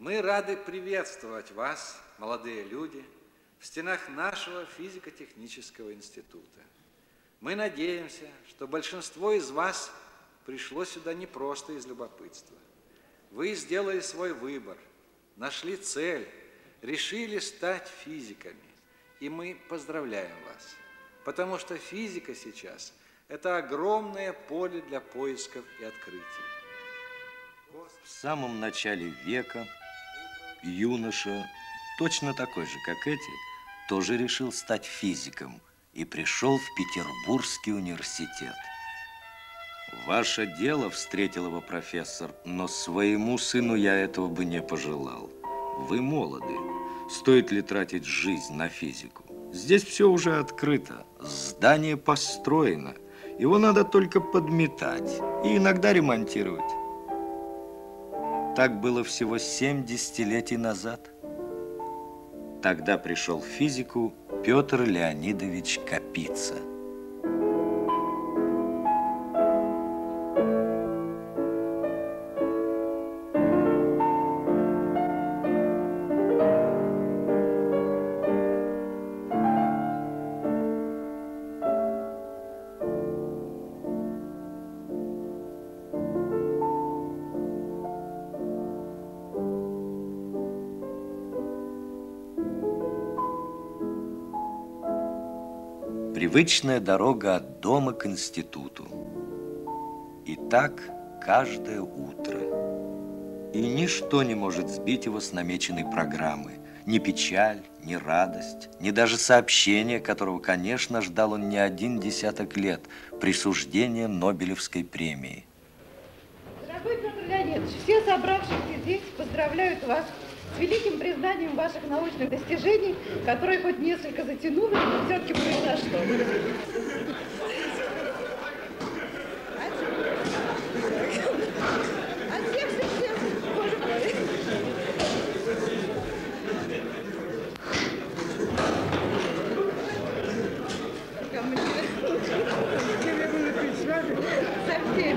Мы рады приветствовать вас, молодые люди, в стенах нашего физико-технического института. Мы надеемся, что большинство из вас пришло сюда не просто из любопытства. Вы сделали свой выбор, нашли цель, решили стать физиками. И мы поздравляем вас, потому что физика сейчас – это огромное поле для поисков и открытий. В самом начале века юноша, точно такой же, как эти, тоже решил стать физиком и пришел в Петербургский университет. «Ваше дело», – встретил его профессор, – «но своему сыну я этого бы не пожелал. Вы молоды. Стоит ли тратить жизнь на физику? Здесь все уже открыто. Здание построено. Его надо только подметать и иногда ремонтировать». Так было всего 7 десятилетий назад. Тогда пришел в физику Петр Леонидович Капица. Привычная дорога от дома к институту. И так каждое утро. И ничто не может сбить его с намеченной программы. Ни печаль, ни радость, ни даже сообщение, которого, конечно, ждал он не 10 лет, присуждение Нобелевской премии. Дорогой Петр Леонидович, все собравшиеся здесь поздравляют вас с великим признанием ваших научных достижений, которое хоть несколько затянулось, но все-таки произошло. Боже мой. Ко мне. Тебе было пить с вами? Со всеми.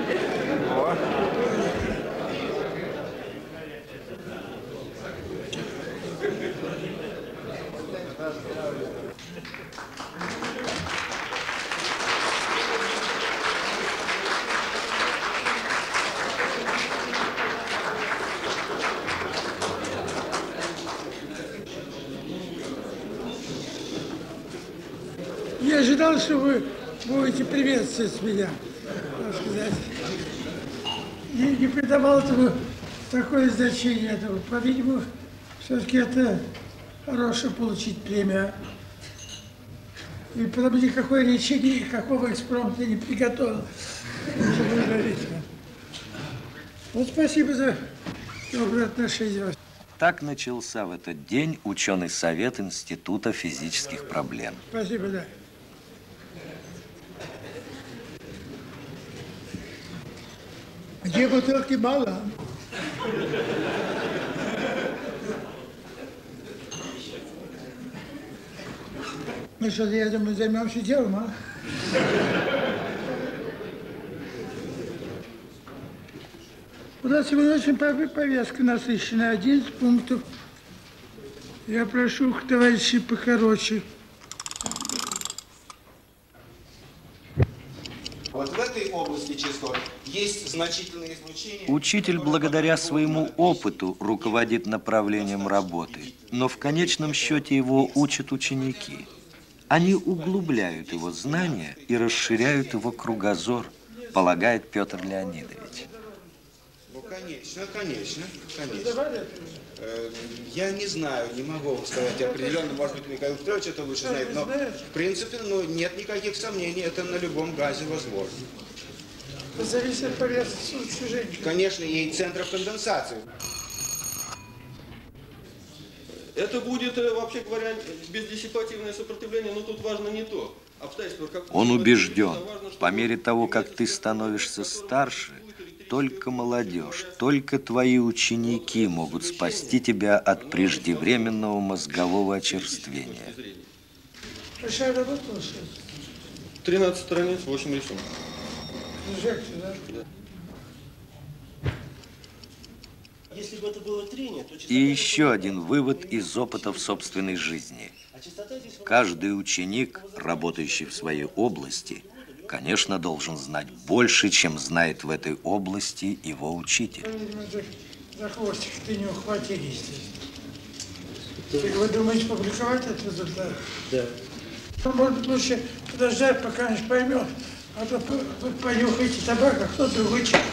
Я ожидал, что вы будете приветствовать меня, так сказать. И не придавал этому такое значение этому. По-видимому, все-таки это хорошее получить премию. И потому никакой речи, никакого экспромта не приготовил. Вот спасибо за доброе отношение. Так начался в этот день ученый совет Института физических проблем. Спасибо, да. Где бутылки мало? Ну что, я думаю, займемся делом, а? У нас сегодня очень повестка насыщенная. 11 пунктов. Я прошу товарищей покороче. Вот в этой области частот есть значительные излучения. Учитель благодаря своему опыту руководит направлением работы, но в конечном счете его учат ученики. Они углубляют его знания и расширяют его кругозор, полагает Петр Леонидович. Ну, конечно. Я не знаю, не могу вам сказать определенно, может быть, Михаил Петрович это лучше знает, но в принципе, нет никаких сомнений, это на любом газе возможно. Зависит от поверхности сужения. Конечно, и центров конденсации. Это будет, вообще говоря, бездиссипативное сопротивление, но тут важно не то. Он убежден, по мере того, как ты становишься старше, только молодежь, только твои ученики могут спасти тебя от преждевременного мозгового очерствения. Большая работа получилась? 13 страниц, 8 рисунков. Жекте, да? Если если бы это было трение, то И еще один вывод из опытов собственной жизни. Каждый ученик, работающий в своей области, конечно, должен знать больше, чем знает в этой области его учитель. За хвостик ты не ухватились. Вы думаете публиковать этот результат? Да. Может, лучше подождать, пока не поймет. А то вы понюхаете табак, а кто другой человек.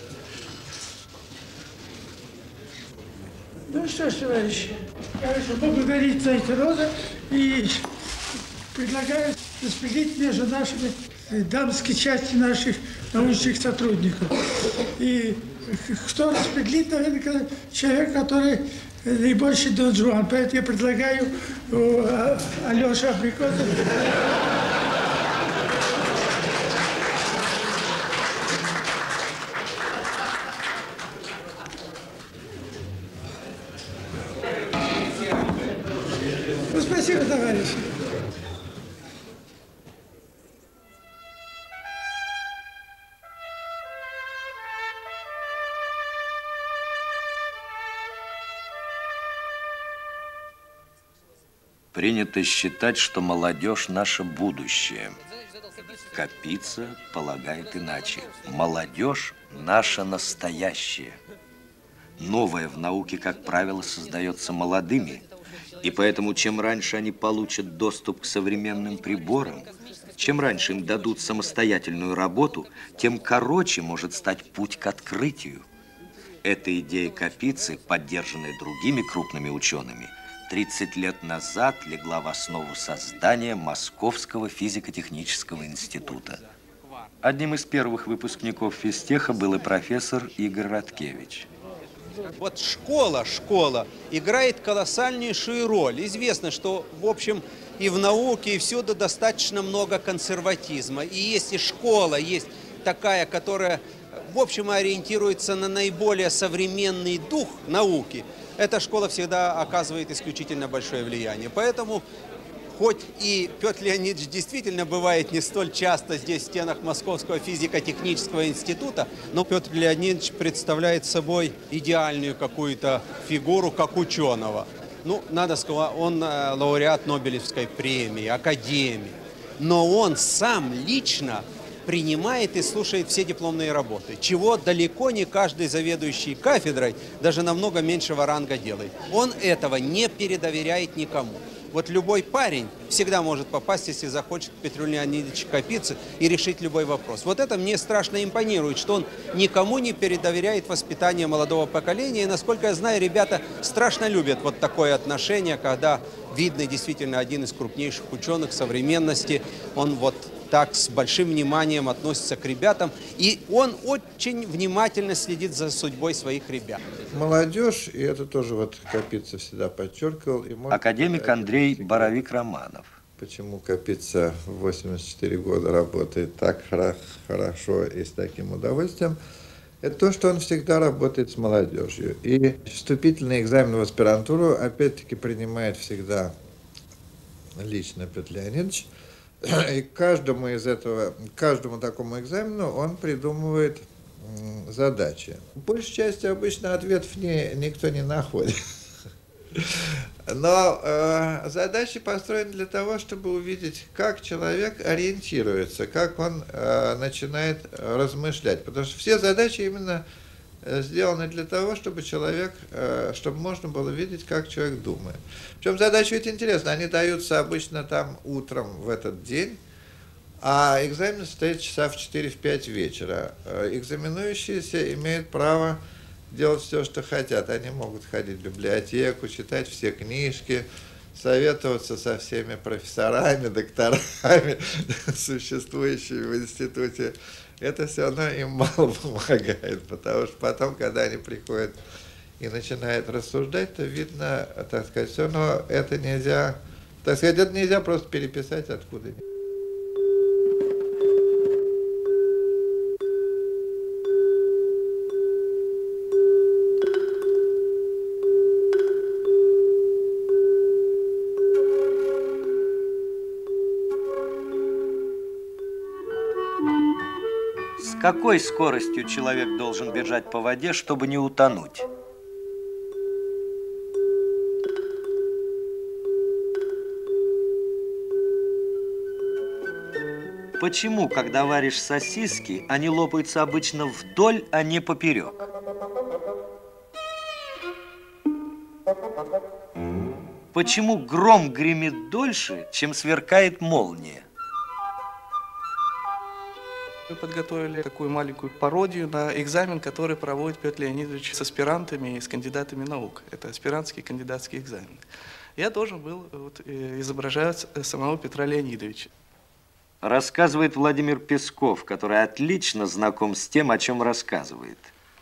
Ну что ж, товарищи, я хочу поблагодарить за эти розы и предлагаю распределить между нашими дамской части наших научных сотрудников. И кто распределит, наверное, человек, который наибольший Дон Жуан. Поэтому я предлагаю Алёше Абрикосову. Ну, спасибо, товарищи. Принято считать, что молодежь – наше будущее. Капица полагает иначе. Молодежь – наше настоящее. Новое в науке, как правило, создается молодыми. И поэтому, чем раньше они получат доступ к современным приборам, чем раньше им дадут самостоятельную работу, тем короче может стать путь к открытию. Эта идея Капицы, поддержанная другими крупными учеными, 30 лет назад легла в основу создания Московского физико-технического института. Одним из первых выпускников физтеха был и профессор Игорь Радкевич. Вот школа играет колоссальнейшую роль. Известно, что, в общем, и в науке, и всюду достаточно много консерватизма. И если школа есть такая, которая, в общем, ориентируется на наиболее современный дух науки, эта школа всегда оказывает исключительно большое влияние. Поэтому, хоть и Петр Леонидович действительно бывает не столь часто здесь, в стенах Московского физико-технического института, но Петр Леонидович представляет собой идеальную какую-то фигуру, как ученого. Ну, надо сказать, он лауреат Нобелевской премии, академии. Но он сам лично принимает и слушает все дипломные работы, чего далеко не каждый заведующий кафедрой даже намного меньшего ранга делает. Он этого не передоверяет никому. Вот любой парень всегда может попасть, если захочет, к Петру Леонидовичу Капице и решить любой вопрос. Вот это мне страшно импонирует, что он никому не передоверяет воспитание молодого поколения. И, насколько я знаю, ребята страшно любят вот такое отношение, когда видный действительно один из крупнейших ученых современности, он вот так с большим вниманием относится к ребятам, и он очень внимательно следит за судьбой своих ребят. Молодежь, и это тоже вот Капица всегда подчеркивал. И академик Андрей Боровик-Романов. Почему Капица в 84 года работает так хорошо и с таким удовольствием? Это то, что он всегда работает с молодежью. И вступительный экзамен в аспирантуру опять-таки принимает всегда лично Петр Леонидович. И каждому такому экзамену он придумывает задачи. В большей части обычно ответов никто не находит. Но задачи построены для того, чтобы увидеть, как человек ориентируется, как он начинает размышлять. Потому что все задачи именно сделаны для того, чтобы чтобы можно было видеть, как человек думает. Причем задачи ведь интересны, они даются обычно там утром в этот день, а экзамен состоит часа в 4-5 вечера. Экзаменующиеся имеют право делать все, что хотят. Они могут ходить в библиотеку, читать все книжки, советоваться со всеми профессорами, докторами, существующими в институте. Это все равно им мало помогает, потому что потом, когда они приходят и начинают рассуждать, то видно, так сказать, все равно это нельзя, так сказать, это нельзя просто переписать откуда-нибудь. С какой скоростью человек должен бежать по воде, чтобы не утонуть? Почему, когда варишь сосиски, они лопаются обычно вдоль, а не поперек? Почему гром гремит дольше, чем сверкает молния? Мы подготовили такую маленькую пародию на экзамен, который проводит Петр Леонидович с аспирантами и с кандидатами наук. Это аспирантский и кандидатский экзамен. Я должен был изображать самого Петра Леонидовича. Рассказывает Владимир Песков, который отлично знаком с тем, о чем рассказывает.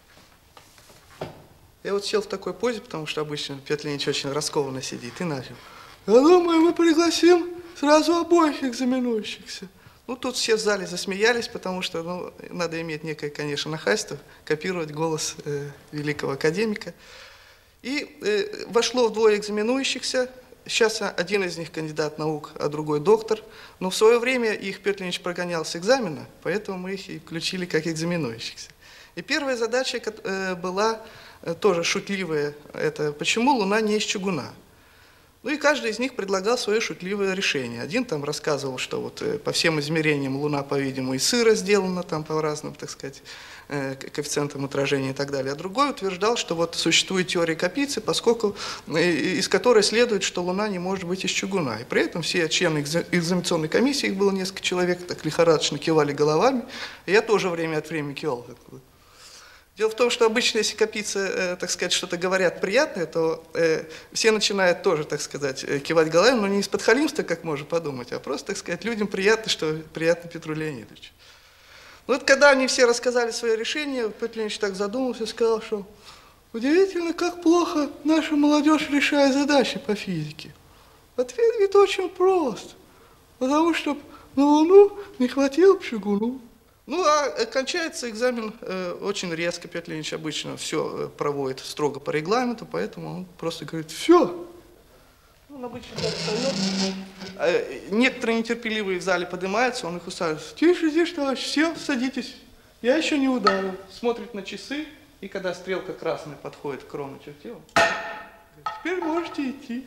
Я вот сел в такой позе, потому что обычно Петр Леонидович очень раскованно сидит, и начал. Я думаю, мы пригласим сразу обоих экзаменующихся. Ну, тут все в зале засмеялись, потому что надо иметь некое, конечно, нахальство, копировать голос великого академика. И вошло вдвое экзаменующихся. Сейчас один из них кандидат наук, а другой доктор. Но в свое время их Петр Леонидович прогонял с экзамена, поэтому мы их и включили как экзаменующихся. И первая задача была тоже шутливая. Это почему Луна не из чугуна? Ну и каждый из них предлагал свое шутливое решение. Один там рассказывал, что вот по всем измерениям Луна, по-видимому, из сыра сделана, там по разным, так сказать, коэффициентам отражения и так далее. А другой утверждал, что вот существует теория Капицы, поскольку из которой следует, что Луна не может быть из чугуна. И при этом все члены экзаменационной комиссии, их было несколько человек, так лихорадочно кивали головами. И я тоже время от времени кивал. Дело в том, что обычно, если Капица, так сказать, что-то говорят приятное, то все начинают тоже, так сказать, кивать головами, но не из подхалимства, как можно подумать, а просто, так сказать, людям приятно, что приятно Петру Леонидовичу. Ну вот когда они все рассказали свое решение, Петр Леонидович так задумался и сказал, что удивительно, как плохо наша молодежь решает задачи по физике. Ответ ведь очень прост, потому что на Луну не хватило чугуну. Ну, а кончается экзамен очень резко. Петр Леонидович обычно все проводит строго по регламенту, поэтому он просто говорит, все. Он обычно так встает. Некоторые нетерпеливые в зале поднимаются, он их усаживает. Тише, тише, товарищ, все, садитесь. Я еще не ударил. Смотрит на часы, и когда стрелка красная подходит к крону чертила, теперь можете идти.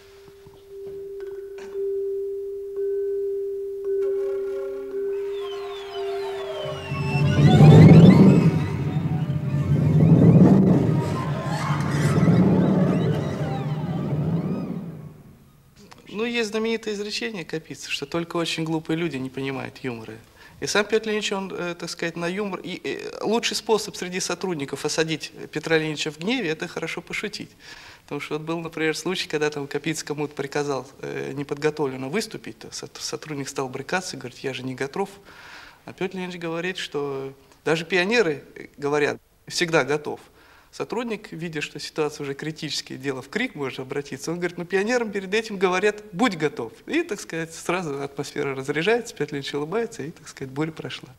Ну, есть знаменитое изречение Капицы, что только очень глупые люди не понимают юмора. И сам Петр Леонидович, он, так сказать, на юмор. И лучший способ среди сотрудников осадить Петра Леонидовича в гневе – это хорошо пошутить. Потому что вот был, например, случай, когда там Капица кому-то приказал неподготовленно выступить, то сотрудник стал брыкаться и говорит, я же не готов. А Петр Леонидович говорит, что даже пионеры говорят, всегда готов. Сотрудник, видя, что ситуация уже критическая, дело в крик может обратиться, он говорит, ну пионерам перед этим говорят, будь готов. И, так сказать, сразу атмосфера разряжается, Петр Леонидович улыбается, и, так сказать, буря прошла.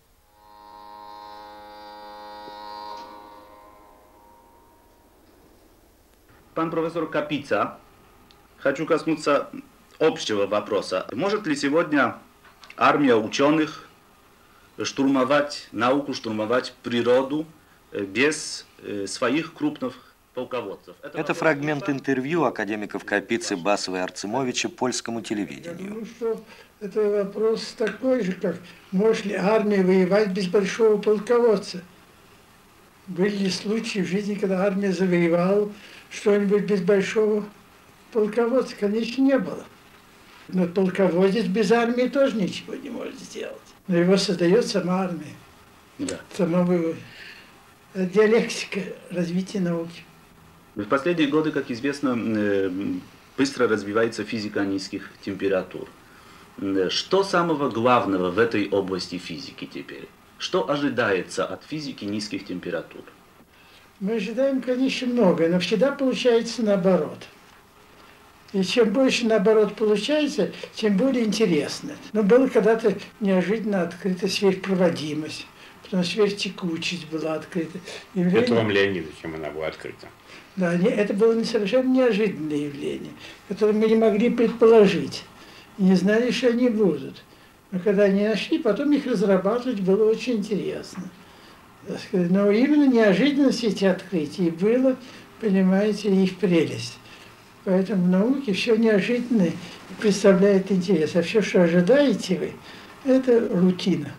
Пан профессор Капица, хочу коснуться общего вопроса. Может ли сегодня армия ученых штурмовать науку, штурмовать природу без своих крупных полководцев? Это фрагмент интервью академиков Капицы, Басова и Арцемовича польскому телевидению. Я думаю, что это вопрос такой же, как может ли армия воевать без большого полководца? Были ли случаи в жизни, когда армия завоевала что-нибудь без большого полководца? Конечно, не было. Но полководец без армии тоже ничего не может сделать. Но его создает сама армия. Да. Сама диалектика развития науки. В последние годы, как известно, быстро развивается физика низких температур. Что самого главного в этой области физики теперь? Что ожидается от физики низких температур? Мы ожидаем, конечно, многое, но всегда получается наоборот. И чем больше наоборот получается, тем более интересно. Но было когда-то неожиданно открыта сверхпроводимость. Потом сверхтекучесть была открыта. Петром Леонидовичем она была открыта. Да, это было совершенно неожиданное явление, которое мы не могли предположить. И не знали, что они будут. Но когда они нашли, потом их разрабатывать было очень интересно. Но именно неожиданность эти открытий было, понимаете, их прелесть. Поэтому в науке все неожиданное представляет интерес. А все, что ожидаете вы, Это рутина.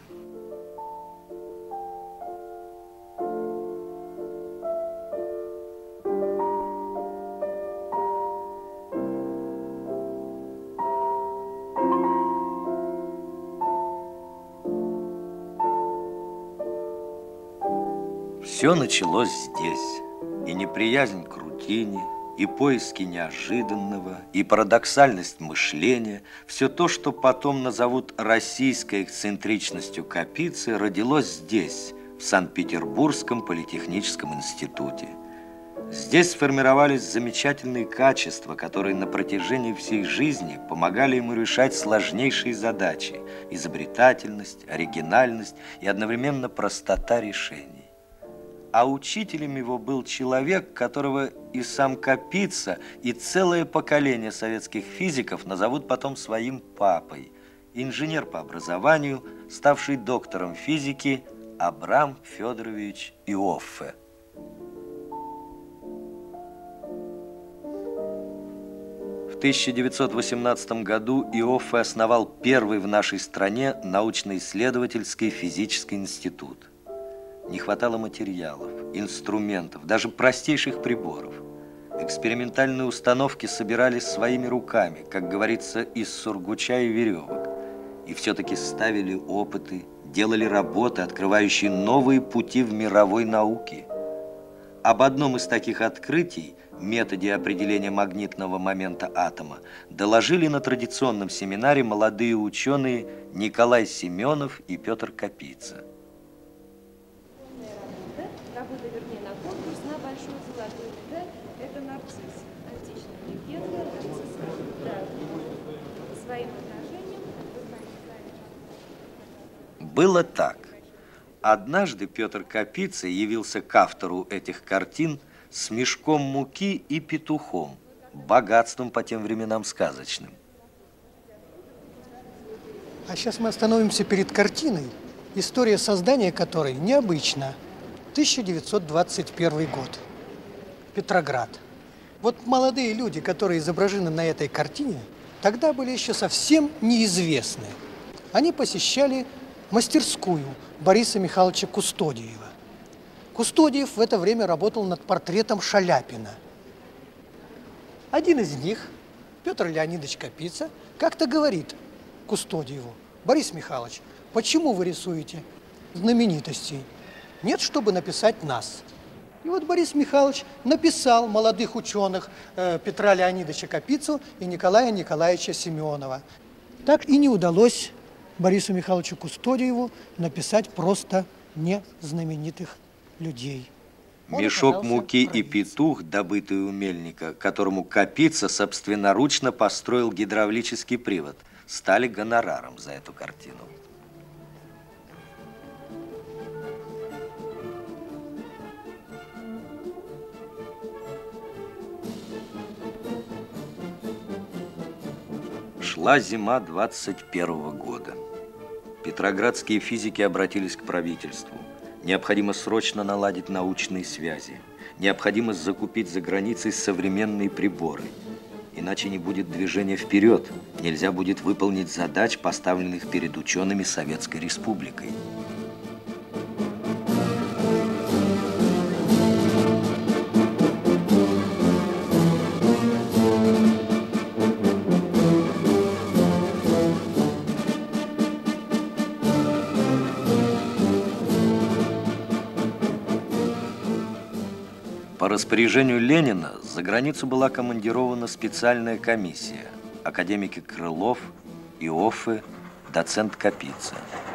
Все началось здесь. И неприязнь к рутине, и поиски неожиданного, и парадоксальность мышления, все то, что потом назовут российской эксцентричностью Капицы, родилось здесь, в Санкт-Петербургском политехническом институте. Здесь сформировались замечательные качества, которые на протяжении всей жизни помогали ему решать сложнейшие задачи: изобретательность, оригинальность и одновременно простота решений. А учителем его был человек, которого и сам Капица, и целое поколение советских физиков назовут потом своим папой. Инженер по образованию, ставший доктором физики Абрам Федорович Иоффе. В 1918 году Иоффе основал первый в нашей стране научно-исследовательский физический институт. Не хватало материалов, инструментов, даже простейших приборов. Экспериментальные установки собирались своими руками, как говорится, из сургуча и веревок. И все-таки ставили опыты, делали работы, открывающие новые пути в мировой науке. Об одном из таких открытий, методе определения магнитного момента атома, доложили на традиционном семинаре молодые ученые Николай Семенов и Петр Капица. Работа, вернее, на конкурс на большой золотой Д. Это нарцисс. Античная легенда. Нарцисс, да, своим отражением. Было так. Однажды Петр Капица явился к автору этих картин с мешком муки и петухом, богатством по тем временам сказочным. А сейчас мы остановимся перед картиной, история создания которой необычна. 1921 год. Петроград. Вот молодые люди, которые изображены на этой картине, тогда были еще совсем неизвестны. Они посещали мастерскую Бориса Михайловича Кустодиева. Кустодиев в это время работал над портретом Шаляпина. Один из них, Петр Леонидович Капица, как-то говорит Кустодиеву: Борис Михайлович, почему вы рисуете знаменитостей? Нет, чтобы написать нас. И вот Борис Михайлович написал молодых ученых Петра Леонидовича Капицу и Николая Николаевича Семенова. Так и не удалось Борису Михайловичу Кустодиеву написать просто незнаменитых людей. Мешок муки и петух, добытый у мельника, которому Капица собственноручно построил гидравлический привод, стали гонораром за эту картину. Шла зима 21 года. Петроградские физики обратились к правительству. Необходимо срочно наладить научные связи. Необходимо закупить за границей современные приборы. Иначе не будет движения вперед. Нельзя будет выполнить задач, поставленных перед учеными Советской Республикой. По распоряжению Ленина за границу была командирована специальная комиссия: академики Крылов, Иоффе, доцент Капица.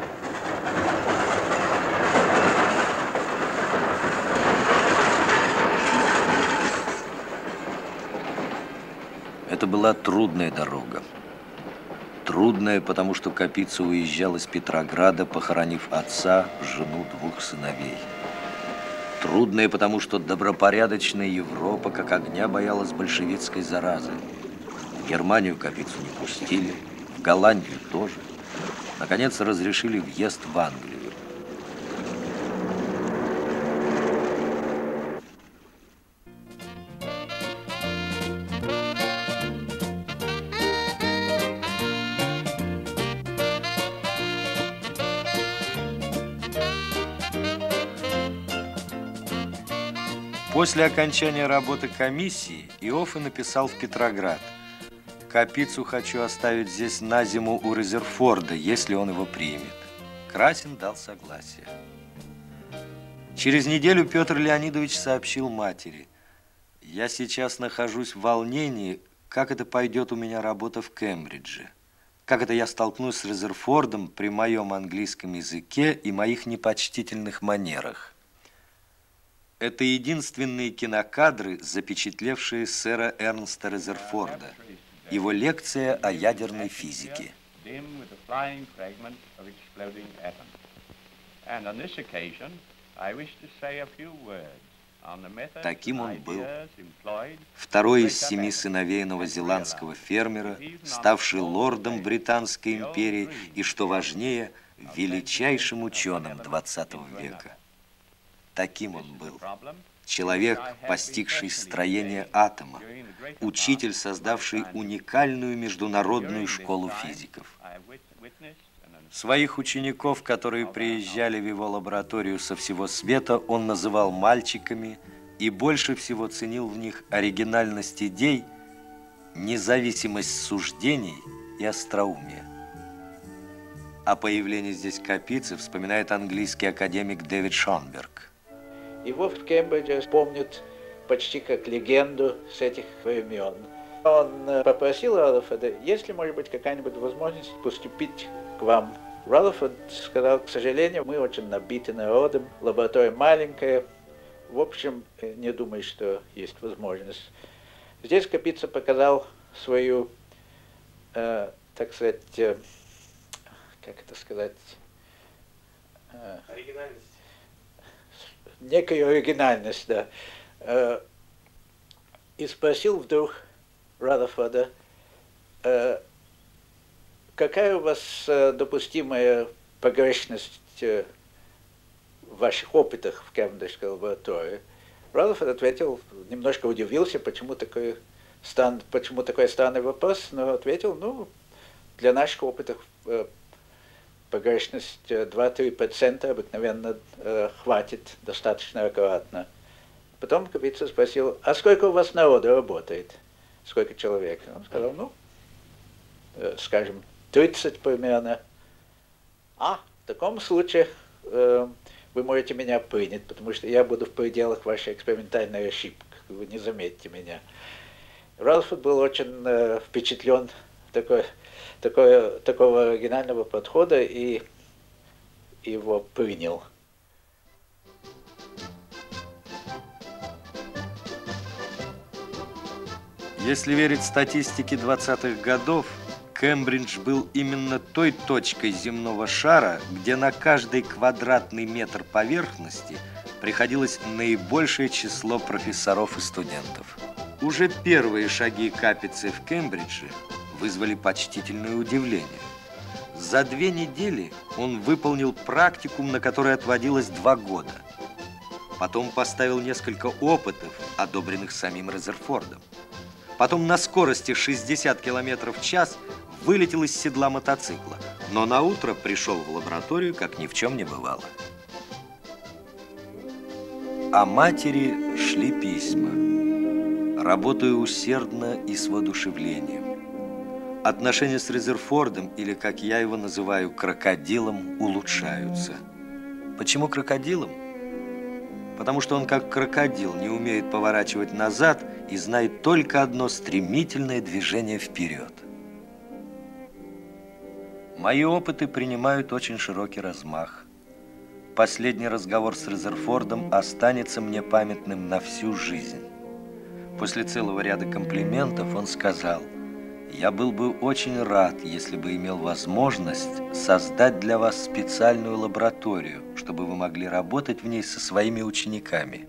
Это была трудная дорога. Трудная, потому что Капица уезжал из Петрограда, похоронив отца, жену, 2 сыновей. Трудное, потому что добропорядочная Европа как огня боялась большевистской заразы. В Германию Капицу не пустили, в Голландию тоже. Наконец разрешили въезд в Англию. После окончания работы комиссии Иоффе написал в Петроград: «Капицу хочу оставить здесь на зиму у Резерфорда, если он его примет». Красин дал согласие. Через неделю Петр Леонидович сообщил матери: «Я сейчас нахожусь в волнении, как это пойдет у меня работа в Кембридже, как это я столкнусь с Резерфордом при моем английском языке и моих непочтительных манерах». Это единственные кинокадры, запечатлевшие сэра Эрнста Резерфорда, его лекция о ядерной физике. Таким он был. Второй из 7 сыновей новозеландского фермера, ставший лордом Британской империи и, что важнее, величайшим ученым 20 века. Таким он был. Человек, постигший строение атома, учитель, создавший уникальную международную школу физиков. Своих учеников, которые приезжали в его лабораторию со всего света, он называл мальчиками и больше всего ценил в них оригинальность идей, независимость суждений и остроумие. О появлении здесь Капицы вспоминает английский академик Дэвид Шонберг. Его в Кембридже помнят почти как легенду с этих времен. Он попросил Раллифорда, есть ли, может быть, какая-нибудь возможность поступить к вам. Раллифорд сказал: к сожалению, мы очень набиты народом, лаборатория маленькая, в общем, не думаю, что есть возможность. Здесь Капица показал свою, так сказать, как это сказать, оригинальность. Некую оригинальность, да. И спросил вдруг Раллифорда: какая у вас допустимая погрешность в ваших опытах в Кембриджской лаборатории? Раллифорд ответил, немножко удивился, почему такой странный вопрос, но ответил: ну, для наших опытов погрешность 2-3% обыкновенно хватит достаточно аккуратно. Потом Капица спросил: а сколько у вас народу работает? Сколько человек? Он сказал: ну, скажем, 30 примерно. В таком случае вы можете меня принять, потому что я буду в пределах вашей экспериментальной ошибки, вы не заметите меня. Раллифорд был очень впечатлен такого оригинального подхода и его принял. Если верить статистике 20-х годов, Кембридж был именно той точкой земного шара, где на каждый квадратный метр поверхности приходилось наибольшее число профессоров и студентов. Уже первые шаги Капицы в Кембридже вызвали почтительное удивление. За 2 недели он выполнил практикум, на который отводилось 2 года. Потом поставил несколько опытов, одобренных самим Резерфордом. Потом на скорости 60 км в час вылетел из седла мотоцикла, но наутро пришел в лабораторию, как ни в чем не бывало. А матери шли письма. Работаю усердно и с воодушевлением. Отношения с Резерфордом, или, как я его называю, крокодилом, улучшаются. Почему крокодилом? Потому что он, как крокодил, не умеет поворачивать назад и знает только одно стремительное движение вперед. Мои опыты принимают очень широкий размах. Последний разговор с Резерфордом останется мне памятным на всю жизнь. После целого ряда комплиментов он сказал: «Я был бы очень рад, если бы имел возможность создать для вас специальную лабораторию, чтобы вы могли работать в ней со своими учениками».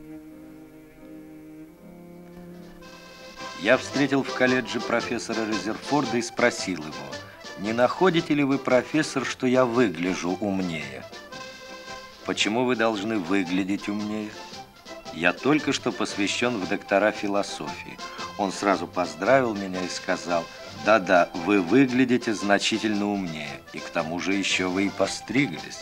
Я встретил в колледже профессора Резерфорда и спросил его: «Не находите ли вы, профессор, что я выгляжу умнее?» «Почему вы должны выглядеть умнее?» «Я только что посвящен в доктора философии». Он сразу поздравил меня и сказал: «Да-да, вы выглядите значительно умнее, и к тому же еще вы и постриглись».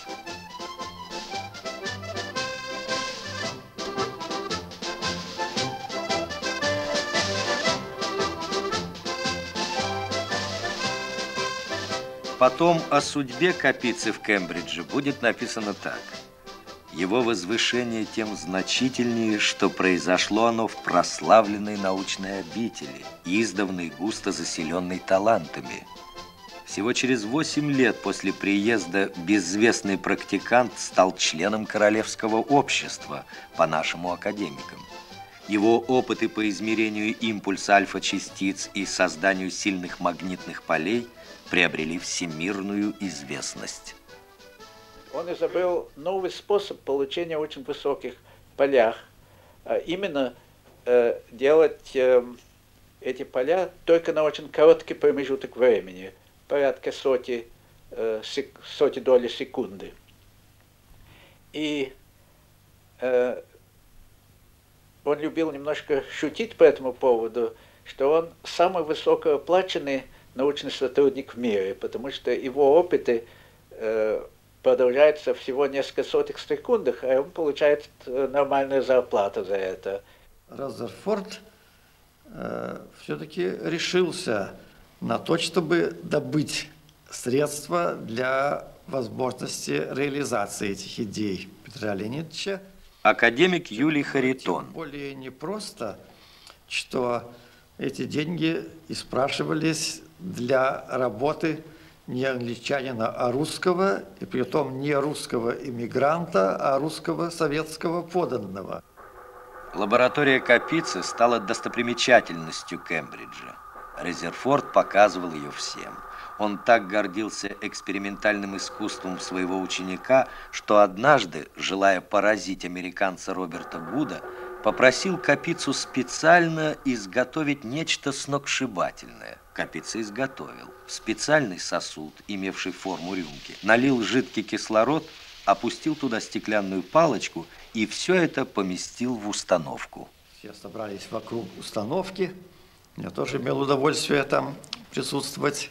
Потом о судьбе Капицы в Кембридже будет написано так. Его возвышение тем значительнее, что произошло оно в прославленной научной обители, издавна и густо заселенной талантами. Всего через 8 лет после приезда безвестный практикант стал членом Королевского общества, по нашему академикам. Его опыты по измерению импульса альфа-частиц и созданию сильных магнитных полей приобрели всемирную известность. Он изобрел новый способ получения очень высоких полях. Именно делать эти поля только на очень короткий промежуток времени, порядка соти доли секунды. И он любил немножко шутить по этому поводу, что он самый высокооплаченный научный сотрудник в мире, потому что его опыты продолжается всего несколько сотых секунд, а он получает нормальную зарплату за это. Резерфорд все-таки решился на то, чтобы добыть средства для возможности реализации этих идей Петра Леонидовича. Академик Юлий Харитон. Более непросто, что эти деньги испрашивались для работы не англичанина, а русского, и притом не русского иммигранта, а русского советского подданного. Лаборатория Капицы стала достопримечательностью Кембриджа. Резерфорд показывал ее всем. Он так гордился экспериментальным искусством своего ученика, что однажды, желая поразить американца Роберта Гуда, попросил Капицу специально изготовить нечто сногсшибательное. Капица изготовил. В специальный сосуд, имевший форму рюмки, налил жидкий кислород, опустил туда стеклянную палочку и все это поместил в установку. Все собрались вокруг установки. Я тоже имел удовольствие там присутствовать.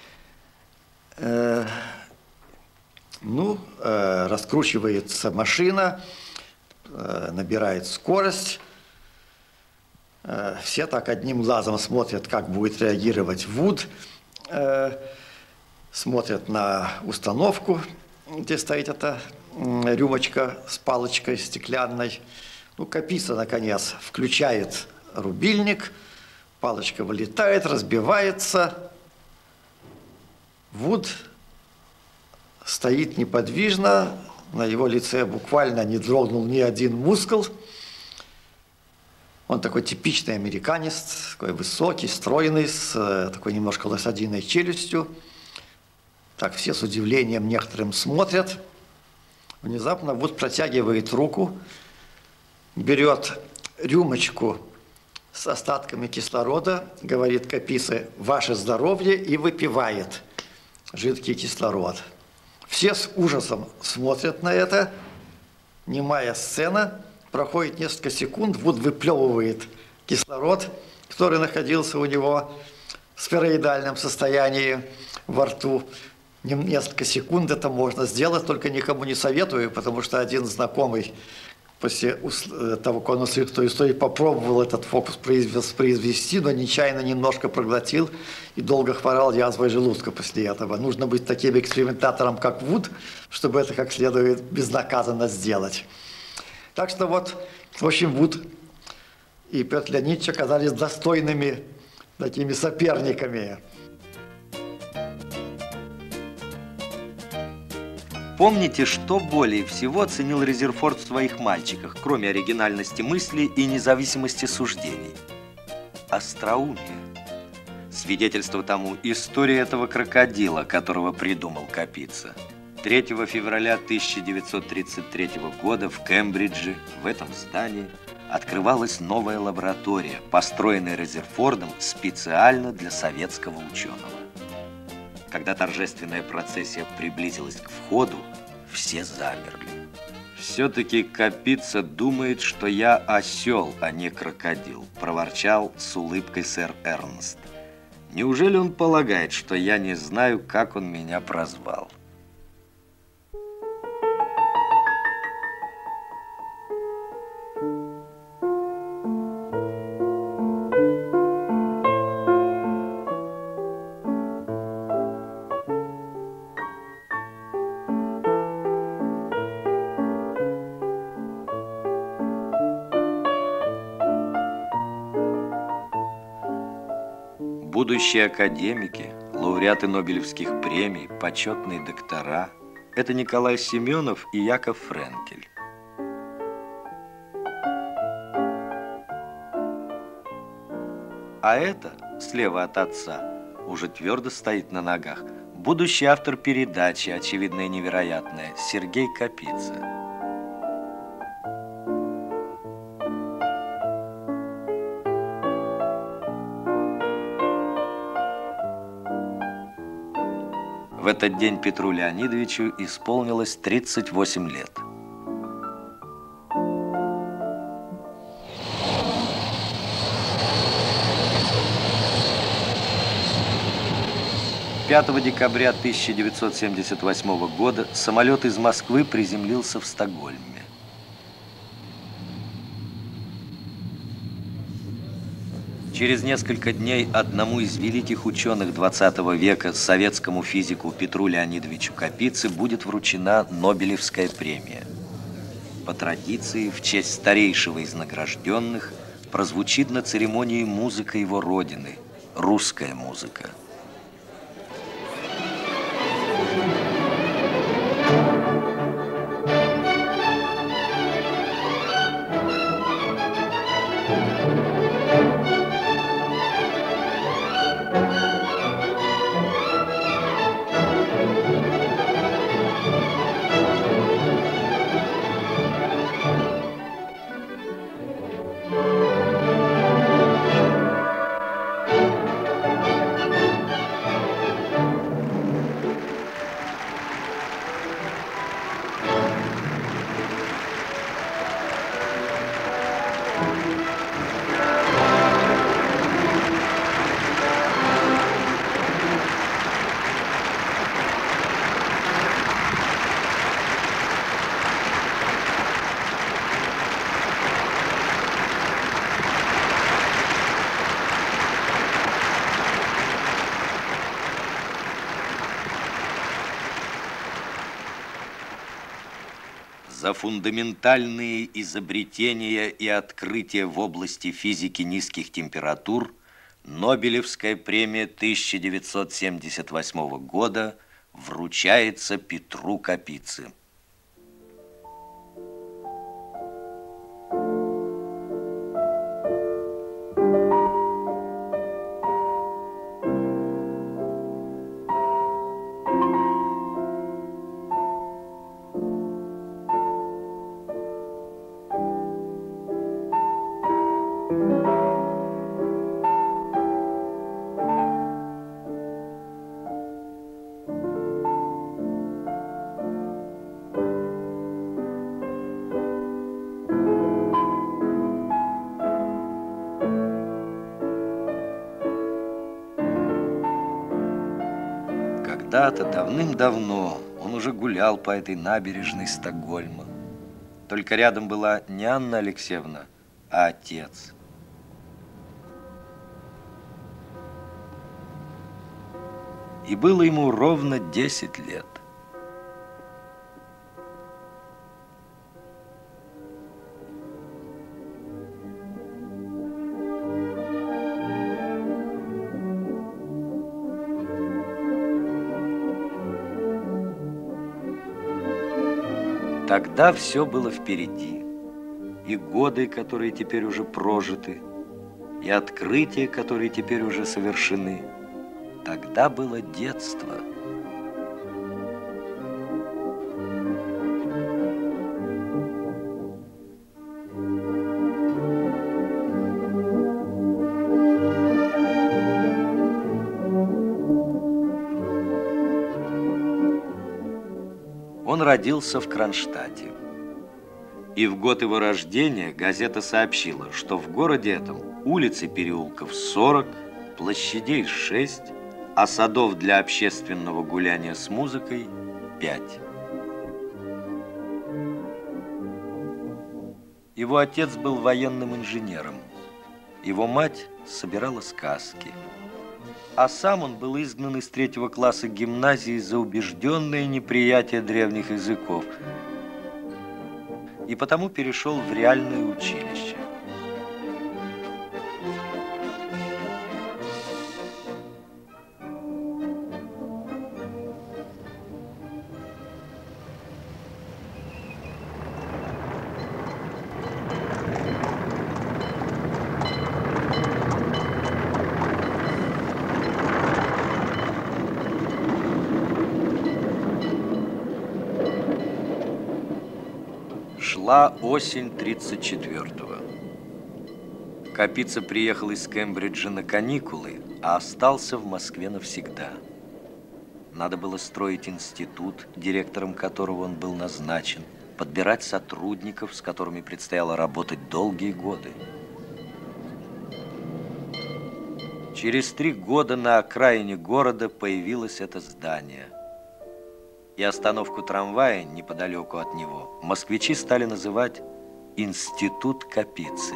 Раскручивается машина, набирает скорость. Все так одним глазом смотрят, как будет реагировать Вуд. Смотрят на установку, где стоит эта рюмочка с палочкой стеклянной. Капица, наконец, включает рубильник. Палочка вылетает, разбивается. Вуд стоит неподвижно. На его лице буквально не дрогнул ни один мускул. Он такой типичный американец, такой высокий, стройный, с такой немножко лошадиной челюстью. Так все с удивлением некоторым смотрят. Внезапно Вуд протягивает руку, берет рюмочку с остатками кислорода, говорит Капице: «Ваше здоровье», и выпивает жидкий кислород. Все с ужасом смотрят на это. Немая сцена. Проходит несколько секунд, Вуд выплевывает кислород, который находился у него в сфероидальном состоянии во рту. Несколько секунд это можно сделать, только никому не советую, потому что один знакомый после того, как он услышал эту историю, попробовал этот фокус произвести, но нечаянно немножко проглотил и долго хворал язвой желудка после этого. Нужно быть таким экспериментатором, как Вуд, чтобы это как следует безнаказанно сделать. Так что в общем, Вуд и Петр Леонидович оказались достойными такими соперниками. Помните, что более всего ценил Резерфорд в своих мальчиках, кроме оригинальности мысли и независимости суждений? Остроумие. Свидетельство тому история этого крокодила, которого придумал Капица. 3 февраля 1933 года в Кембридже, в этом здании, открывалась новая лаборатория, построенная Резерфордом специально для советского ученого. Когда торжественная процессия приблизилась к входу, все замерли. «Все-таки Капица думает, что я осел, а не крокодил», проворчал с улыбкой сэр Эрнст. «Неужели он полагает, что я не знаю, как он меня прозвал?» Будущие академики, лауреаты Нобелевских премий, почетные доктора – это Николай Семенов и Яков Френкель. А это, слева от отца, уже твердо стоит на ногах, будущий автор передачи «Очевидное и невероятное» Сергей Капица. В этот день Петру Леонидовичу исполнилось 38 лет. «5 декабря 1978 года самолет из Москвы приземлился в Стокгольме. Через несколько дней одному из великих ученых 20 века, советскому физику Петру Леонидовичу Капице, будет вручена Нобелевская премия. По традиции, в честь старейшего из награжденных прозвучит на церемонии музыка его родины – русская музыка. За фундаментальные изобретения и открытия в области физики низких температур Нобелевская премия 1978 года вручается Петру Капице. Когда-то, давным-давно, он уже гулял по этой набережной Стокгольма. Только рядом была не Анна Алексеевна, а отец. И было ему ровно 10 лет. Тогда все было впереди. И годы, которые теперь уже прожиты, и открытия, которые теперь уже совершены. Тогда было детство. Он родился в Кронштадте. И в год его рождения газета сообщила, что в городе этом улиц и переулков 40, площадей 6, а садов для общественного гуляния с музыкой 5. Его отец был военным инженером. Его мать собирала сказки. А сам он был изгнан из 3 класса гимназии за убежденное неприятие древних языков и потому перешел в реальное училище. Шла осень 34-го. Капица приехал из Кембриджа на каникулы, а остался в Москве навсегда. Надо было строить институт, директором которого он был назначен, подбирать сотрудников, с которыми предстояло работать долгие годы. Через 3 года на окраине города появилось это здание. И остановку трамвая неподалеку от него москвичи стали называть «Институт Капицы».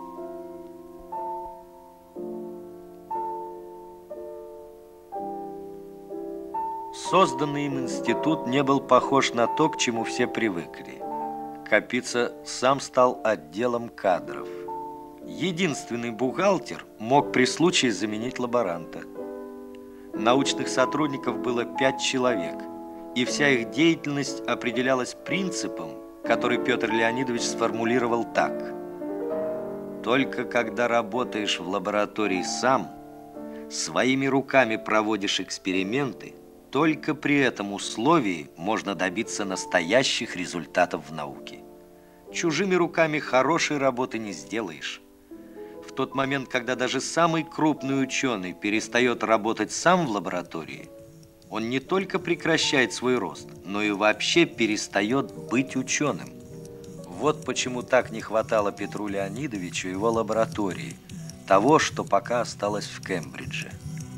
Созданный им институт не был похож на то, к чему все привыкли. Капица сам стал отделом кадров. Единственный бухгалтер мог при случае заменить лаборанта. Научных сотрудников было 5 человек, и вся их деятельность определялась принципом, который Петр Леонидович сформулировал так: только когда работаешь в лаборатории сам, своими руками проводишь эксперименты, только при этом условии можно добиться настоящих результатов в науке. Чужими руками хорошей работы не сделаешь. В тот момент, когда даже самый крупный ученый перестает работать сам в лаборатории, он не только прекращает свой рост, но и вообще перестает быть ученым. Вот почему так не хватало Петру Леонидовичу его лаборатории, того, что пока осталось в Кембридже.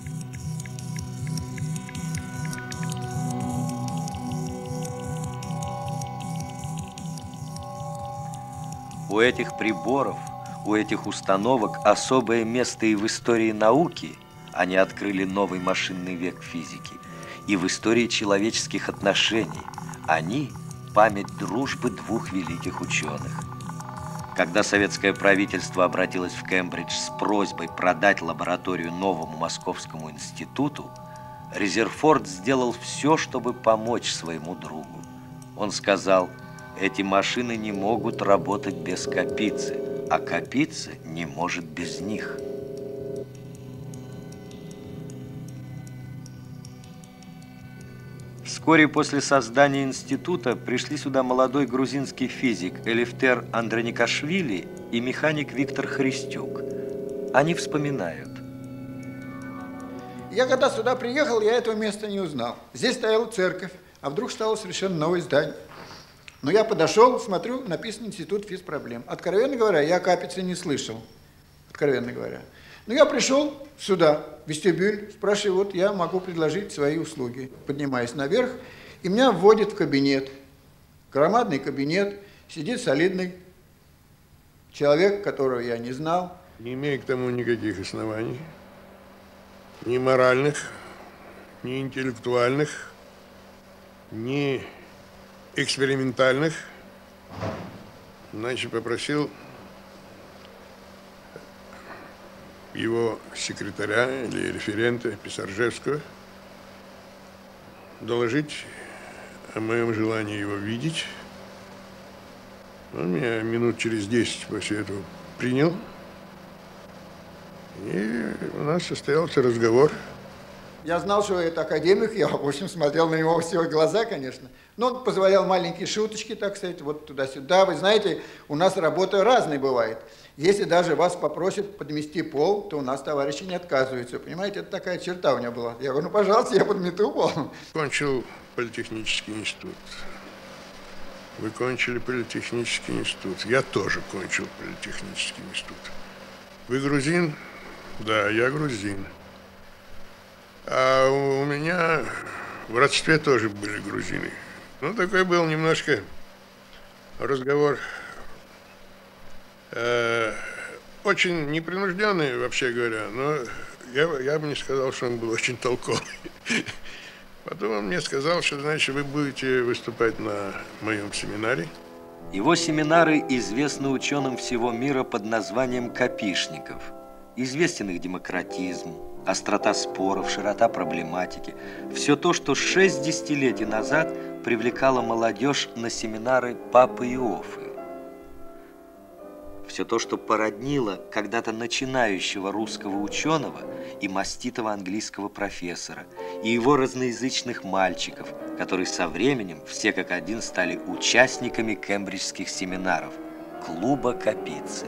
У этих приборов, у этих установок особое место и в истории науки. Они открыли новый машинный век физики. И в истории человеческих отношений. Они – память дружбы 2 великих ученых. Когда советское правительство обратилось в Кембридж с просьбой продать лабораторию новому Московскому институту, Резерфорд сделал все, чтобы помочь своему другу. Он сказал: эти машины не могут работать без Капицы, а Капица не может без них. Вскоре после создания института пришли сюда молодой грузинский физик Элифтер Андроникашвили и механик Виктор Христюк. Они вспоминают. Я когда сюда приехал, я этого места не узнал. Здесь стояла церковь, а вдруг стало совершенно новое здание. Но я подошел, смотрю, написано «Институт физпроблем». Откровенно говоря, я о Капице не слышал. Откровенно говоря. Но я пришел сюда, в вестибюль, спрашиваю, вот я могу предложить свои услуги. Поднимаюсь наверх, и меня вводят в кабинет. Громадный кабинет, сидит солидный человек, которого я не знал. Не имея к тому никаких оснований, ни моральных, ни интеллектуальных, ни экспериментальных, значит, попросил его секретаря или референта Писаржевского доложить о моем желании его видеть. Он меня минут через 10 после этого принял, и у нас состоялся разговор. Я знал, что это академик, я, в общем, смотрел на него во все глаза, конечно. Но он позволял маленькие шуточки, так сказать, вот туда-сюда. Вы знаете, у нас работа разная бывает. Если даже вас попросят подмести пол, то у нас товарищи не отказываются. Понимаете, это такая черта у меня была. Я говорю, ну, пожалуйста, я подмету пол. Кончил политехнический институт. Вы кончили политехнический институт. Я тоже кончил политехнический институт. Вы грузин? Да, я грузин. А у меня в родстве тоже были грузины. Ну, такой был немножко разговор, очень непринужденный, вообще говоря, но я бы не сказал, что он был очень толковый. Потом он мне сказал, что, значит, вы будете выступать на моем семинаре. Его семинары известны ученым всего мира под названием «Капишников». Известен их демократизм, острота споров, широта проблематики. Все то, что 6 десятилетий назад привлекало молодежь на семинары Папы Иоффе. Все то, что породнило когда-то начинающего русского ученого и маститого английского профессора, и его разноязычных мальчиков, которые со временем все как один стали участниками кембриджских семинаров клуба Капицы.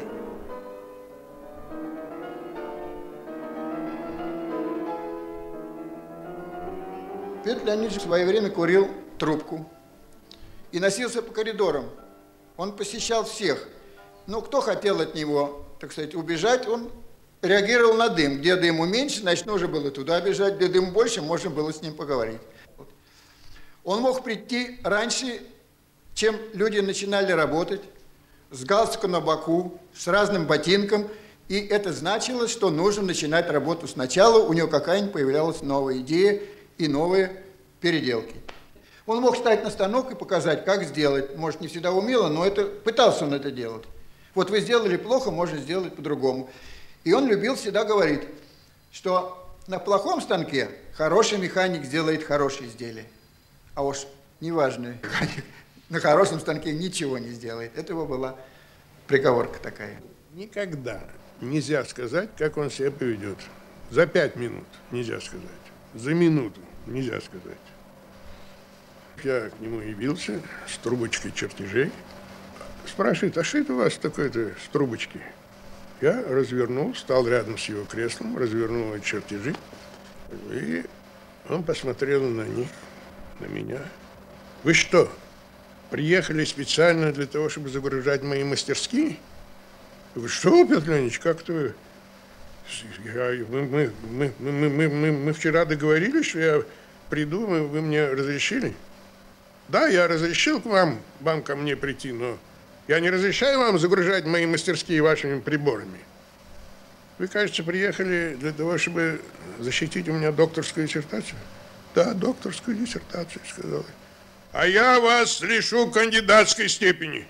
Петр Леонидович в свое время курил трубку и носился по коридорам. Он посещал всех. Но кто хотел от него, так сказать, убежать, он реагировал на дым. Где дыму меньше, значит, нужно было туда бежать. Где дым больше, можно было с ним поговорить. Он мог прийти раньше, чем люди начинали работать, с галстуком на боку, с разным ботинком. И это значило, что нужно начинать работу сначала. У него какая-нибудь появлялась новая идея и новые переделки. Он мог встать на станок и показать, как сделать. Может, не всегда умело, но пытался он это делать. Вот вы сделали плохо, можно сделать по-другому. И он любил всегда говорить, что на плохом станке хороший механик сделает хорошее изделие. А уж неважный механик на хорошем станке ничего не сделает. Это его была приговорка такая. Никогда нельзя сказать, как он себя поведет. За 5 минут нельзя сказать. За минуту нельзя сказать. Я к нему явился с трубочкой чертежей. Спрашивает, а что это у вас такое-то с трубочки? Я развернул, стал рядом с его креслом, развернул эти чертежи. И он посмотрел на них, на меня. Вы что, приехали специально для того, чтобы загружать мои мастерские? Вы что, Петр Леонидович, как-то вы... Мы вчера договорились, что я приду, вы мне разрешили? Да, я разрешил вам ко мне прийти, но я не разрешаю вам загружать мои мастерские вашими приборами. Вы, кажется, приехали для того, чтобы защитить у меня докторскую диссертацию? Да, докторскую диссертацию, сказал я. А я вас лишу кандидатской степени.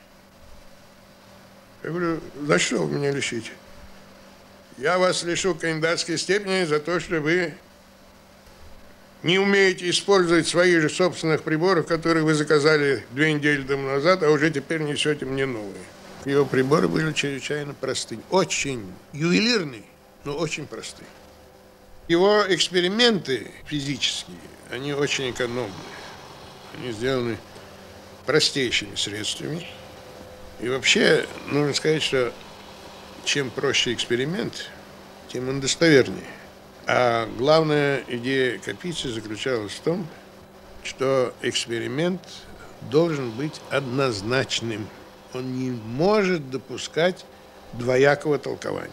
Я говорю, за что вы меня лишите? Я вас лишу кандидатской степени за то, что вы не умеете использовать свои же собственных приборов, которые вы заказали 2 недели тому назад, а уже теперь несете мне новые. Его приборы были чрезвычайно простые. Очень ювелирные, но очень простые. Его эксперименты физические, они очень экономные. Они сделаны простейшими средствами. И вообще, нужно сказать, что чем проще эксперимент, тем он достовернее. А главная идея Капицы заключалась в том, что эксперимент должен быть однозначным. Он не может допускать двоякого толкования.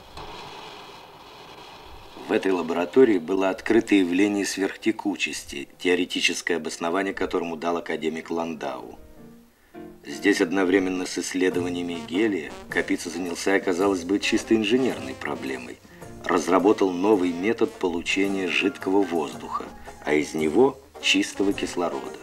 В этой лаборатории было открыто явление сверхтекучести, теоретическое обоснование которому дал академик Ландау. Здесь одновременно с исследованиями гелия Капица занялся, казалось бы, чисто инженерной проблемой. Разработал новый метод получения жидкого воздуха, а из него чистого кислорода.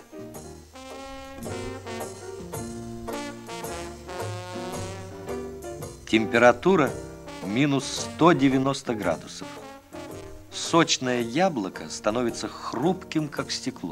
Температура минус 190 градусов. Сочное яблоко становится хрупким, как стекло.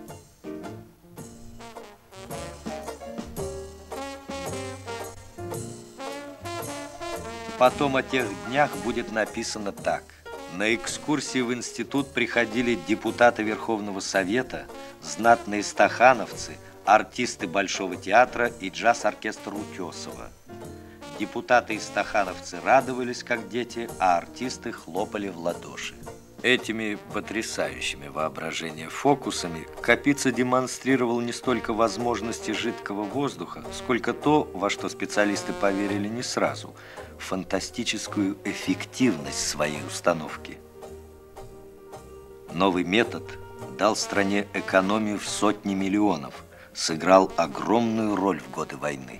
Потом о тех днях будет написано так. На экскурсии в институт приходили депутаты Верховного Совета, знатные стахановцы, артисты Большого театра и джаз-оркестр Утесова. Депутаты и стахановцы радовались, как дети, а артисты хлопали в ладоши. Этими потрясающими воображение фокусами Капица демонстрировал не столько возможности жидкого воздуха, сколько то, во что специалисты поверили не сразу – фантастическую эффективность своей установки. Новый метод дал стране экономию в сотни миллионов, сыграл огромную роль в годы войны.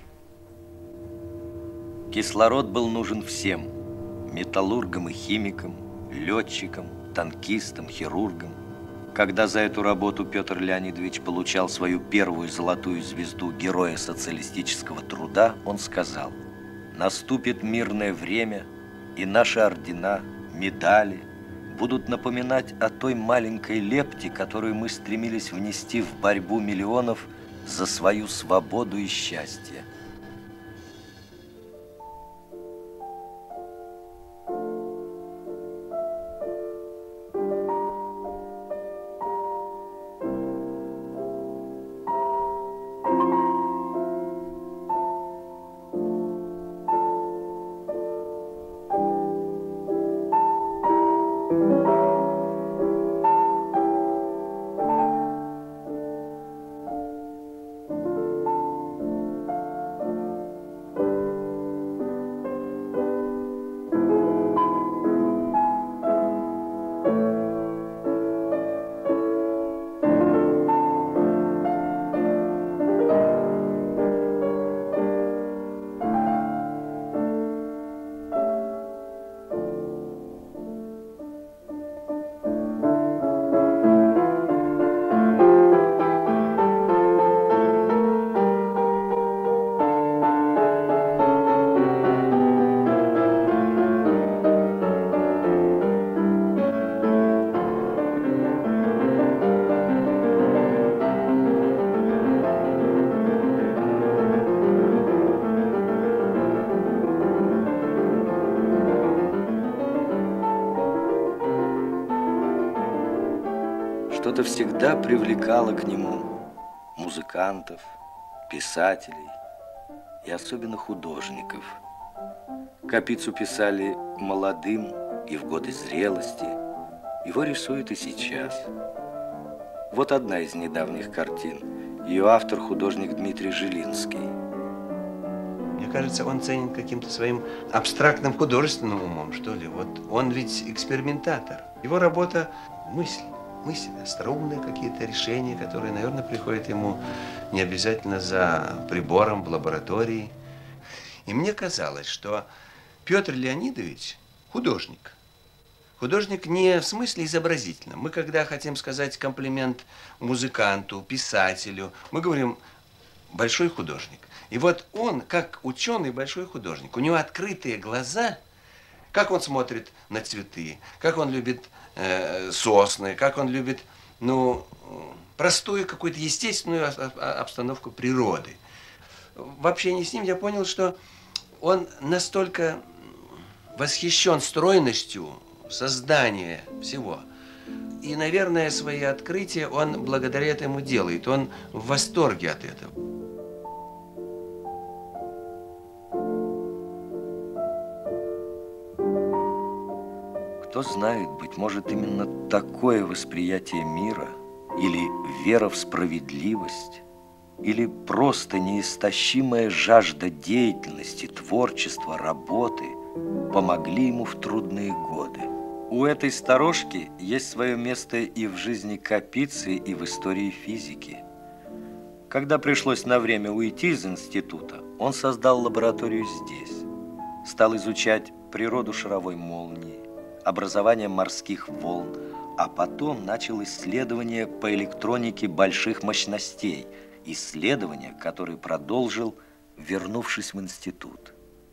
Кислород был нужен всем – металлургам и химикам, летчикам, танкистам, хирургам. Когда за эту работу Петр Леонидович получал свою первую золотую звезду Героя социалистического труда, он сказал: «Наступит мирное время, и наши ордена, медали будут напоминать о той маленькой лепте, которую мы стремились внести в борьбу миллионов за свою свободу и счастье». Что-то всегда привлекало к нему музыкантов, писателей и особенно художников. Капицу писали молодым и в годы зрелости. Его рисуют и сейчас. Вот одна из недавних картин. Ее автор художник Дмитрий Жилинский. Мне кажется, он ценен каким-то своим абстрактным художественным умом, что ли. Вот он ведь экспериментатор. Его работа – мысль, остроумные какие-то решения, которые, наверное, приходят ему не обязательно за прибором в лаборатории. И мне казалось, что Петр Леонидович художник. Художник не в смысле изобразительном. Мы, когда хотим сказать комплимент музыканту, писателю, мы говорим «большой художник». И вот он, как ученый, большой художник. У него открытые глаза, как он смотрит на цветы, как он любит сосны, как он любит, ну, простую какую-то естественную обстановку природы. В общении с ним я понял, что он настолько восхищен стройностью создания всего. И, наверное, свои открытия он благодаря этому делает. Он в восторге от этого. Кто знает, быть может, именно такое восприятие мира или вера в справедливость, или просто неистощимая жажда деятельности, творчества, работы помогли ему в трудные годы. У этой сторожки есть свое место и в жизни Капицы, и в истории физики. Когда пришлось на время уйти из института, он создал лабораторию здесь. Стал изучать природу шаровой молнии, образование морских волн, а потом начал исследования по электронике больших мощностей, исследования, которые продолжил, вернувшись в институт.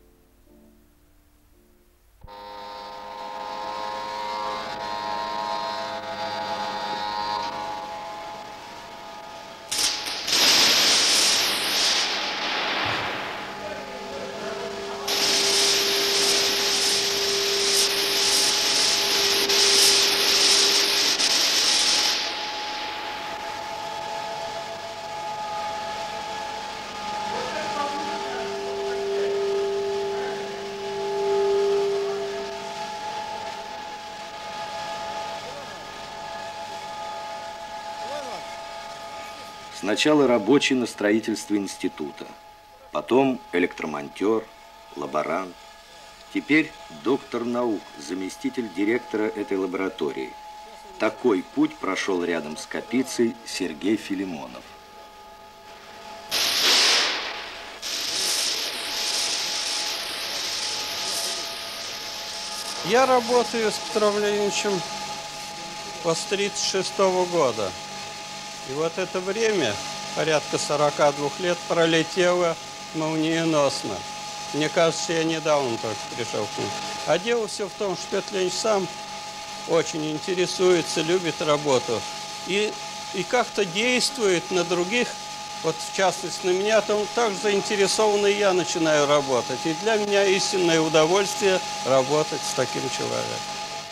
Сначала рабочий на строительстве института, потом электромонтер, лаборант. Теперь доктор наук, заместитель директора этой лаборатории. Такой путь прошел рядом с Капицей Сергей Филимонов. Я работаю с Петром Леонидовичем с 1936 года. И вот это время, порядка 42 лет, пролетело молниеносно. Мне кажется, я недавно только пришел к нему. А дело все в том, что Петр Леонидович сам очень интересуется, любит работу. И как-то действует на других, вот в частности на меня, там так заинтересованно и я начинаю работать. И для меня истинное удовольствие работать с таким человеком.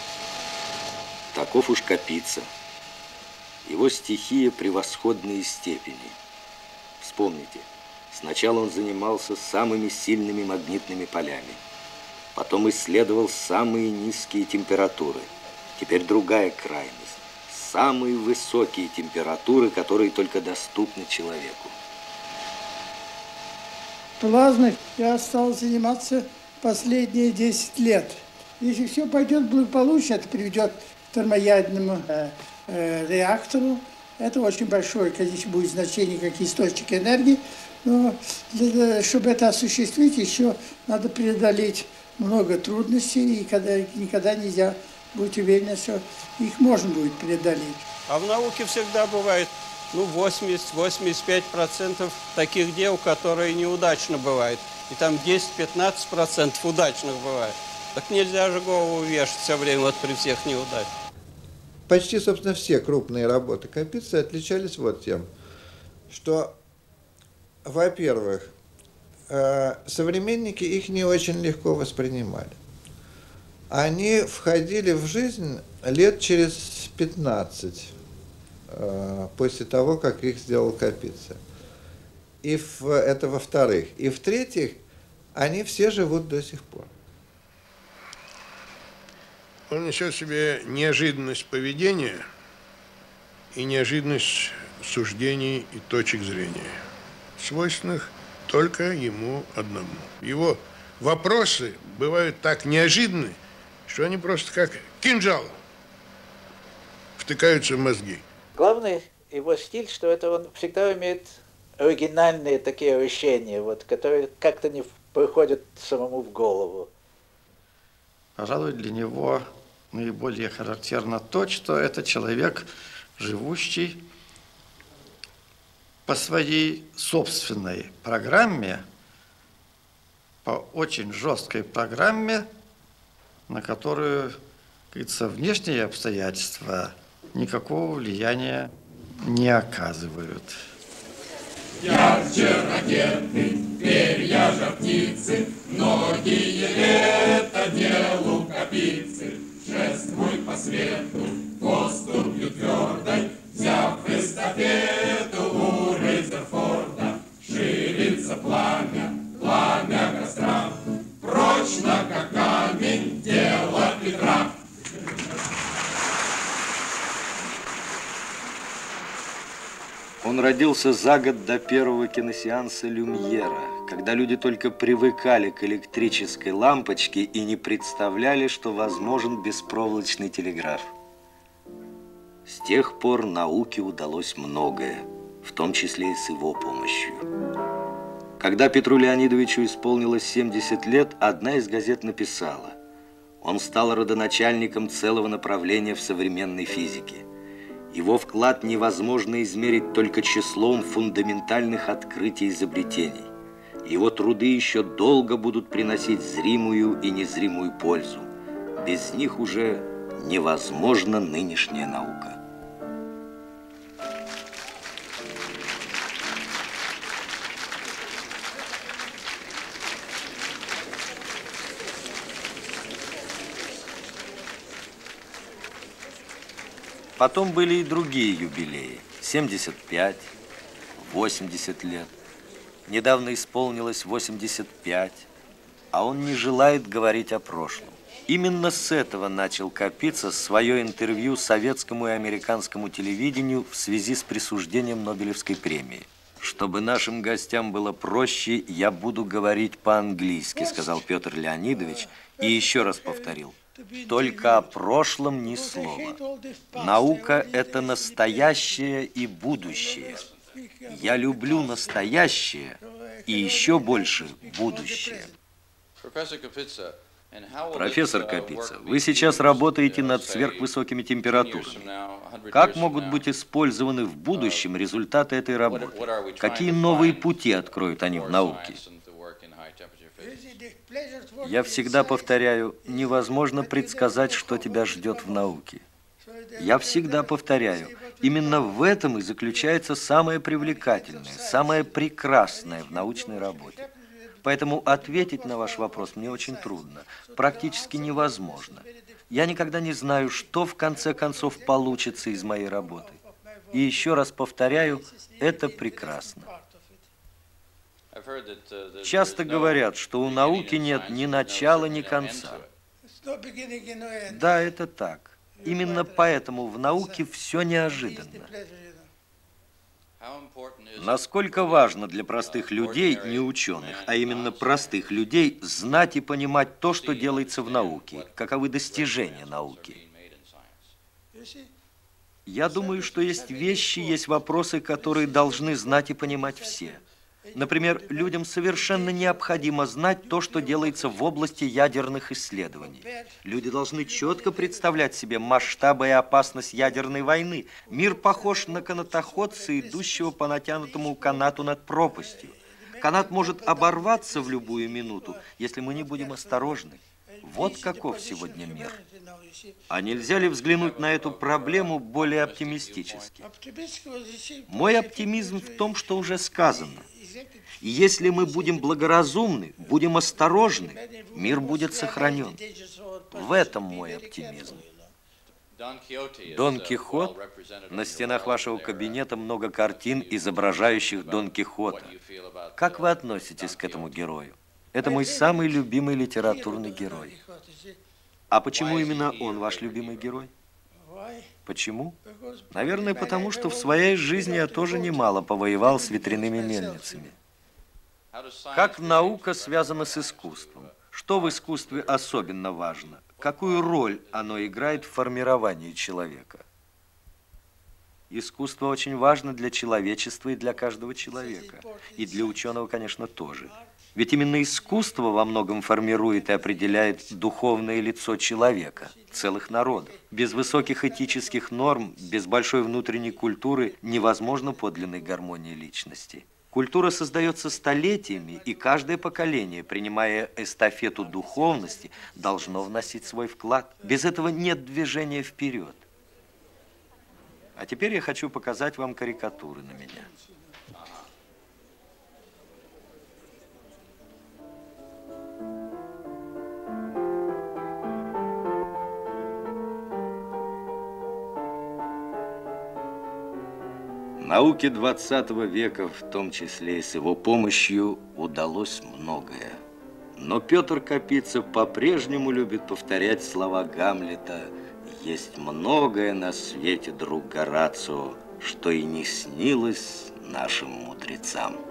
Таков уж Капица. Его стихия превосходной степени. Вспомните, сначала он занимался самыми сильными магнитными полями, потом исследовал самые низкие температуры. Теперь другая крайность. Самые высокие температуры, которые только доступны человеку. Плазмой я стал заниматься последние 10 лет. Если все пойдет благополучно, это приведет к термоядерному реактору. Это очень большое, конечно, будет значение как источник энергии, но чтобы это осуществить, еще надо преодолеть много трудностей, и никогда нельзя быть уверенным, что их можно будет преодолеть. А в науке всегда бывает 80-85% таких дел, которые неудачно бывают. И там 10-15% удачных бывает. Так нельзя же голову вешать все время вот при всех неудачах. Почти, собственно, все крупные работы Капицы отличались вот тем, что, во-первых, современники их не очень легко воспринимали. Они входили в жизнь лет через 15. после того, как их сделал Капица. Это во-вторых. И в-третьих, они все живут до сих пор. Он несет в себе неожиданность поведения и неожиданность суждений и точек зрения, свойственных только ему одному. Его вопросы бывают так неожиданны, что они просто как кинжал втыкаются в мозги. Главный его стиль, что это он всегда имеет оригинальные такие решения, вот, которые как-то не приходят самому в голову. Пожалуй, для него наиболее характерно то, что это человек, живущий по своей собственной программе, по очень жесткой программе, на которую, как говорится, внешние обстоятельства никакого влияния не оказывают. Ярче ракеты, перья жар птицы, многие лета делу копицы. Шествуй по свету, поступью твердой, взяв эстафету у Резерфорда. Ширится пламя, пламя костра, прочно, как камень, дело Петра. Он родился за год до первого киносеанса Люмьера, когда люди только привыкали к электрической лампочке и не представляли, что возможен беспроволочный телеграф. С тех пор науке удалось многое, в том числе и с его помощью. Когда Петру Леонидовичу исполнилось 70 лет, одна из газет написала: он стал родоначальником целого направления в современной физике. Его вклад невозможно измерить только числом фундаментальных открытий и изобретений. Его труды еще долго будут приносить зримую и незримую пользу. Без них уже невозможна нынешняя наука. Потом были и другие юбилеи. 75, 80 лет. Недавно исполнилось 85, а он не желает говорить о прошлом. Именно с этого начал Капица свое интервью советскому и американскому телевидению в связи с присуждением Нобелевской премии. «Чтобы нашим гостям было проще, я буду говорить по-английски», сказал Петр Леонидович и еще раз повторил: только о прошлом ни слова. Наука – это настоящее и будущее. Я люблю настоящее и еще больше будущее. Профессор Капица, вы сейчас работаете над сверхвысокими температурами. Как могут быть использованы в будущем результаты этой работы? Какие новые пути откроют они в науке? Я всегда повторяю, невозможно предсказать, что тебя ждет в науке. Я всегда повторяю, именно в этом и заключается самое привлекательное, самое прекрасное в научной работе. Поэтому ответить на ваш вопрос мне очень трудно, практически невозможно. Я никогда не знаю, что в конце концов получится из моей работы. И еще раз повторяю, это прекрасно. Часто говорят, что у науки нет ни начала, ни конца. Да, это так. Именно поэтому в науке все неожиданно. Насколько важно для простых людей, не ученых, а именно простых людей, знать и понимать то, что делается в науке, каковы достижения науки. Я думаю, что есть вещи, есть вопросы, которые должны знать и понимать все. Например, людям совершенно необходимо знать то, что делается в области ядерных исследований. Люди должны четко представлять себе масштабы и опасность ядерной войны. Мир похож на канатоходца, идущего по натянутому канату над пропастью. Канат может оборваться в любую минуту, если мы не будем осторожны. Вот каков сегодня мир. А нельзя ли взглянуть на эту проблему более оптимистически? Мой оптимизм в том, что уже сказано. И если мы будем благоразумны, будем осторожны, мир будет сохранен. В этом мой оптимизм. Дон Кихот. На стенах вашего кабинета много картин, изображающих Дон Кихота. Как вы относитесь к этому герою? Это мой самый любимый литературный герой. А почему именно он ваш любимый герой? Почему? Наверное, потому что в своей жизни я тоже немало повоевал с ветряными мельницами. Как наука связана с искусством? Что в искусстве особенно важно? Какую роль оно играет в формировании человека? Искусство очень важно для человечества и для каждого человека. И для ученого, конечно, тоже. Ведь именно искусство во многом формирует и определяет духовное лицо человека, целых народов. Без высоких этических норм, без большой внутренней культуры невозможно подлинной гармонии личности. Культура создается столетиями, и каждое поколение, принимая эстафету духовности, должно вносить свой вклад. Без этого нет движения вперед. А теперь я хочу показать вам карикатуры на меня. Науке 20 века, в том числе и с его помощью, удалось многое. Но Петр Капица по-прежнему любит повторять слова Гамлета: «Есть многое на свете, друг Горацио, что и не снилось нашим мудрецам».